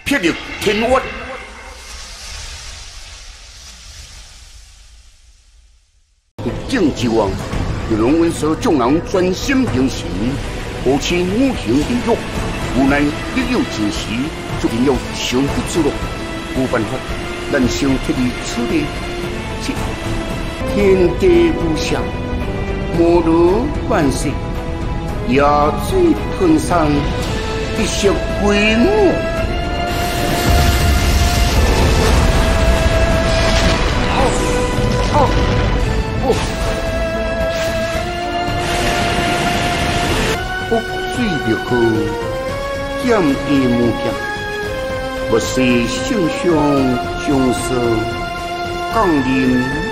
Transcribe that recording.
霹雳天冤。郑之王，玉龙温所众人专心平时，何其五行地狱，无奈一有尽时，注定要强不之路。无办法，咱先替你处理。天地无相，莫如万世，压水吞上，一息归母。覆水灭河，剑意无剑，不识圣上将士，降临。